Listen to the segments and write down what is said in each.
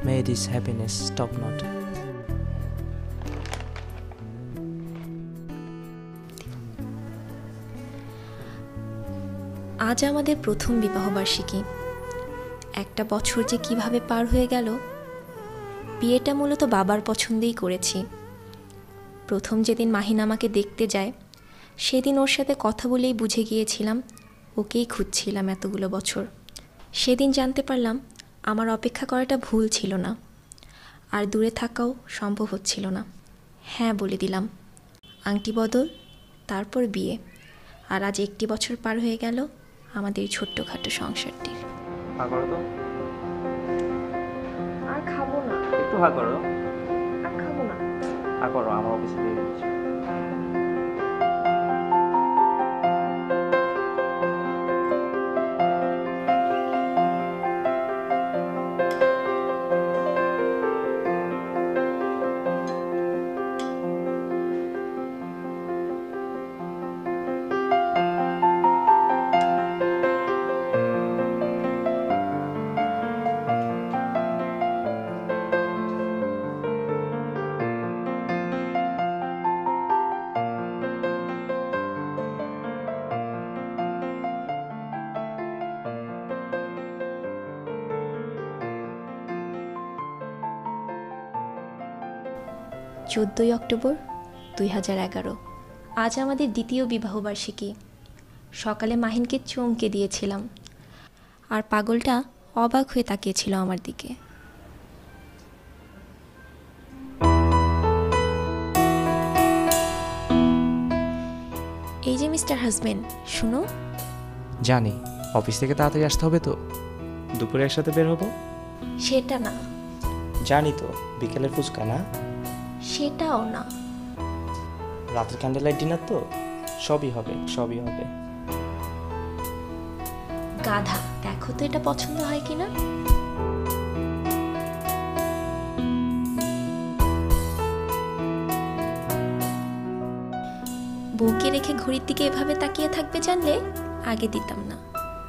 May this happiness stop not. আজ আমাদের প্রথম বিবাহবার্ষিকী। একটা বছর যে কিভাবে পার হয়ে গেল। বিয়েটা মূলত বাবার পছন্দেই করেছি। প্রথম যেদিন মাহিন আমাকে দেখতে যায়, সেদিন ওর সাথে কথা বলেই বুঝে গিয়েছিলাম ওকেই খুঁজছিলাম এতগুলো বছর। সেদিন জানতে পারলাম আমার অপেক্ষা করাটা ভুল ছিল না, আর দূরে থাকাও সম্ভব হচ্ছিল না। হ্যাঁ বলে দিলাম। আংটি বদল, তারপর বিয়ে, আর আজ 1 বছর পার হয়ে গেল আমাদের ছোট্টখাটো সংসারটির। আর খাবো না। একটু হা করো। আর খাবো না। হা করো, আমার অফিসে দিয়ে দিচ্ছি। অক্টোবর 2011। আজ আমাদের দ্বিতীয় বিবাহবার্ষিকী। সকালে মাহিনকে চমকে দিয়েছিলাম, আর পাগলটা অবাক হয়ে তাকিয়েছিল আমার দিকে। এই যে মিস্টার হাজবেন্ড, শুনো। জানি, অফিস থেকে তাড়াতাড়ি আসতে হবে তো। দুপুরে একসাথে বের হবো। সেটা না। জানি তো, বিকেলের ফুচকা না। সেটাও না। রাতের ক্যান্ডেল লাইট ডিনার তো। সবই হবে, সবই হবে। গাধা, দেখো তো এটা পছন্দ হয় কিনা। বউকে রেখে ঘড়ির দিকে এভাবে তাকিয়ে থাকবে জানলে আগে দিতাম না।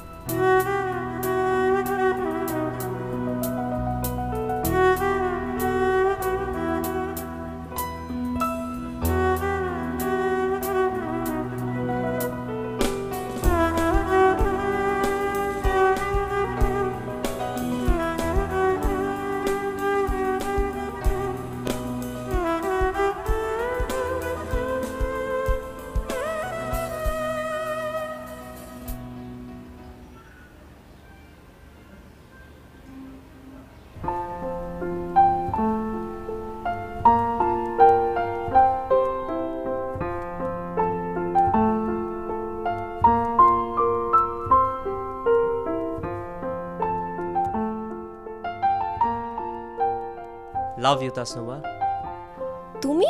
Love you Tasnuba. তুমি?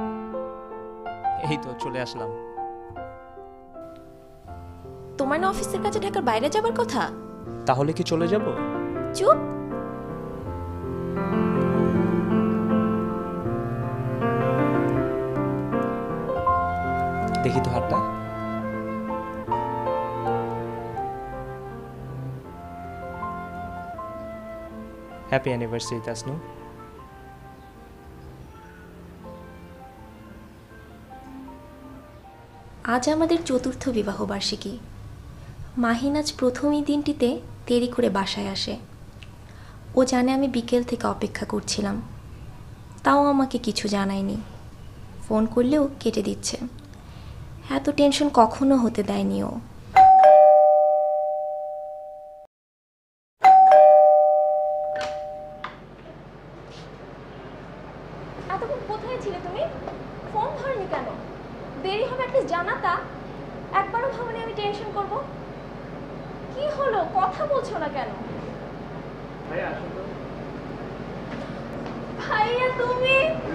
এই তো চলে আসলাম। তোমার না অফিসের কাছে ঢাকার বাইরে যাবার কথা? তাহলে কি চলে যাব? চুপ। দেখি তো হাতটা। Happy anniversary Tasnu. আজ আমাদের চতুর্থ বিবাহবার্ষিকী। মাহিন আজ প্রথমই দিনটিতে দেরি করে বাসায় আসে। ও জানে আমি বিকেল থেকে অপেক্ষা করছিলাম, তাও আমাকে কিছু জানায়নি। ফোন করলেও কেটে দিচ্ছে। এত টেনশন কখনো হতে দেয়নি ও। এতক্ষণ কোথায় ছিলে তুমি? ফোন ধরনি কেন? দেরি হবে অ্যাটলিস্ট জানাতা। একবারও ভাবনি আমি টেনশন করব? কি হলো, কথা বলছো না কেন? ভাইয়া আসো তো। ভাইয়া তুমি?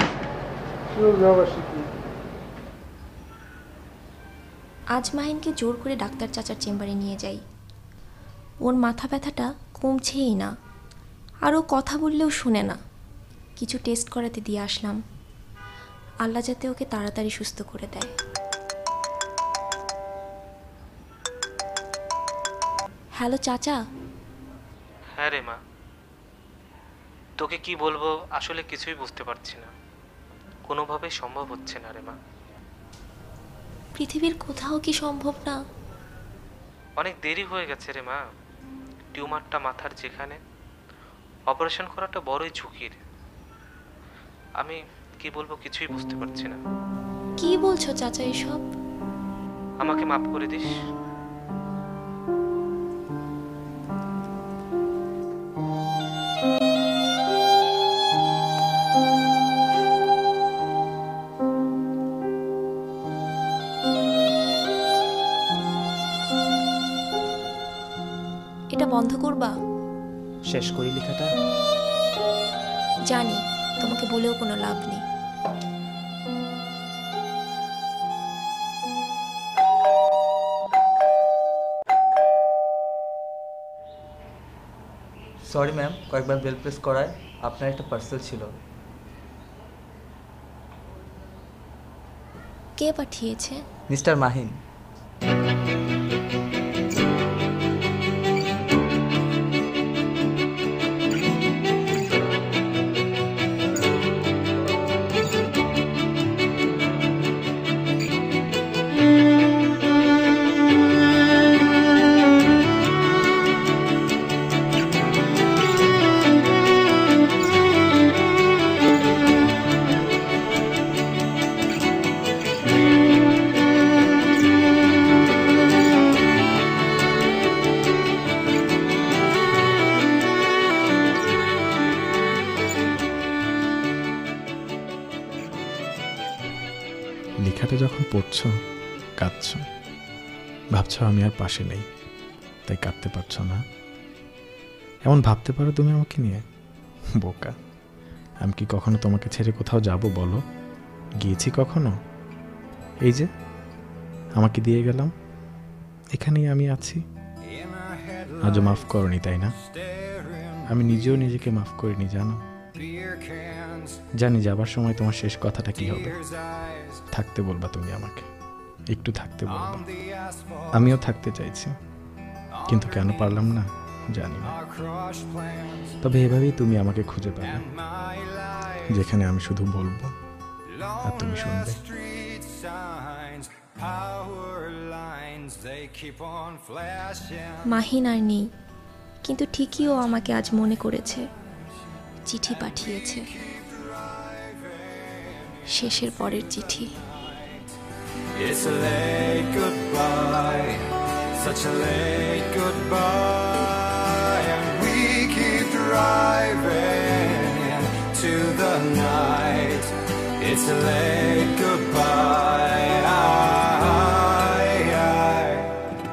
আজ মাহিনকে জোর করে ডাক্তার চাচার চেম্বারে নিয়ে যাই। ওর মাথা ব্যথাটা কমছেই না, আর ও কথা বললেও শুনে না। কিছু টেস্ট করাতে দিয়ে আসলাম, আল্লাহ যাতে ওকে তাড়াতাড়ি সুস্থ করে দেয়। হ্যালো চাচা। হ্যাঁ রে মা। তোকে কি বলবো আসলে কিছুই বুঝতে পারছি না, কোনোভাবেই সম্ভব হচ্ছে না রে মা। পৃথিবীর কোথাও কি সম্ভব না? অনেক দেরি হয়ে গেছে রে মা। টিউমারটা মাথার যেখানে, অপারেশন করাটা বড়ই ঝুঁকির। আমি কি বলবো কিছুই বুঝতে পারছি না। কি বলছো চাচা এসব? আমাকে মাফ করে দিস। এটা বন্ধ করবা? শেষ করি লেখাটা। জানি তোমাকে বলেও কোনো লাভ নেই। সরি ম্যাম, কয়েকবার বেল প্রেস করায়। আপনার একটা পার্সেল ছিল। কে পাঠিয়েছে? মিস্টার মাহিন। লেখাটা যখন পড়ছো কাঁদছ, ভাবছো আমি আর পাশে নেই তাই কাঁদতে পারছো না। এমন ভাবতে পারো তুমি আমাকে নিয়ে? বোকা, আমি কি কখনো তোমাকে ছেড়ে কোথাও যাব বলো? গিয়েছি কখনো? এই যে আমাকে দিয়ে গেলাম, এখানেই আমি আছি। আজও মাফ করনি তাই না? আমি নিজেও নিজেকে মাফ করিনি জানো। জানি যাবার সময় তোমার শেষ কথাটা কি হবে। থাকতে বলবা তুমি আমাকে, একটু থাকতে বলবা। আমিও থাকতে চাইছি, কিন্তু কেন পারলাম না জানি না। তবে এভাবেই তুমি আমাকে খুঁজে পাবে, যেখানে আমি শুধু বলবো আর তুমি শুনবে। মাহিন আর নেই, কিন্তু ঠিকই ও আমাকে আজ মনে করেছে, চিঠি পাঠিয়েছে, শেষের পরের চিঠি। It's a late goodbye, such a late goodbye, and we keep driving into the night. It's a late goodbye.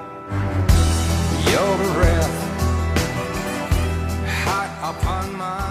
Your breath hot upon my